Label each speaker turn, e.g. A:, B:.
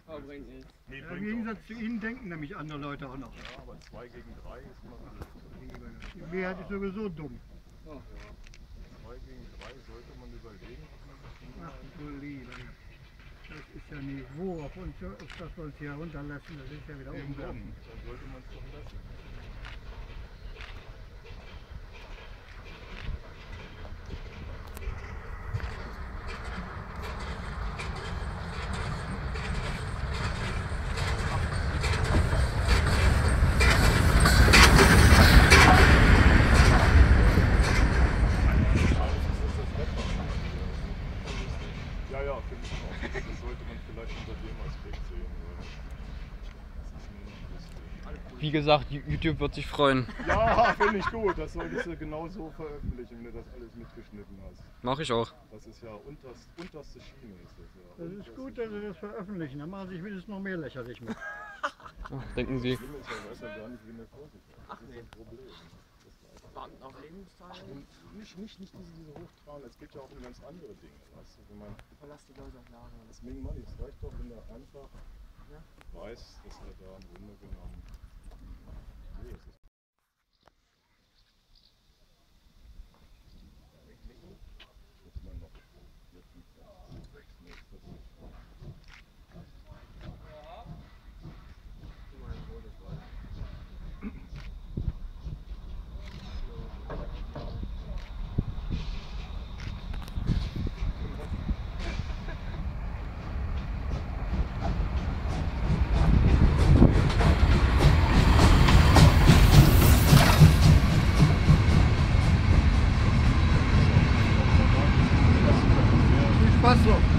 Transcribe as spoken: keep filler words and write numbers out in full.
A: Aber bringt nichts.
B: Nee,
C: Ja, Im
B: bringt
C: Gegensatz
B: auch
C: zu
B: nichts.
C: Ihnen denken nämlich andere Leute auch noch.
B: Ja, aber zwei gegen drei ist immer gut.
C: Die Mehrheit ist sowieso dumm.
A: Oh.
B: zwei gegen drei sollte man überlegen, ob man das Ding
C: Ach
B: mal-
C: du Liebe. Das ist ja Niveau auf, uns, auf das wir uns hier runterlassen. Das ist ja wieder
B: Eben drum,
C: umwerfen.
B: dann sollte man es doch lassen. Ja, ja, finde ich auch. Das sollte man vielleicht unter dem Aspekt sehen. Weil das ist nur noch lustig.
A: Wie gesagt, YouTube wird sich freuen.
B: Ja, finde ich gut. Das solltest du genau so veröffentlichen, wenn du das alles mitgeschnitten hast.
A: Mach ich auch.
B: Das ist ja unterst, unterste Schiene. Ist das, ja.
C: Das ist
B: Unterste
C: gut, dass Sie
B: Schiene.
C: das veröffentlichen. Dann machen Sie sich wenigstens noch mehr lächerlich mit.
A: Denken Sie.
B: Das Schlimme ist, er weiß ja gar nicht, wen er vor sich hat. Das
A: Ach,
B: ist
A: nee.
B: das Problem. Das weiß
A: Beamten auf Lebenszeit.
B: Und nicht, nicht, nicht diese, diese Hochtragen, es geht ja auch um ganz andere Dinge. Weißt du, wenn man,
A: Verlass die Leute auf Lager.
B: deswegen Mann, es reicht doch, wenn er einfach
A: Ja.
B: weiß, dass er da im Grunde genommen. Nee, das ist muss man noch vier, fünf, sechs nächste.
C: Viel Spaß noch.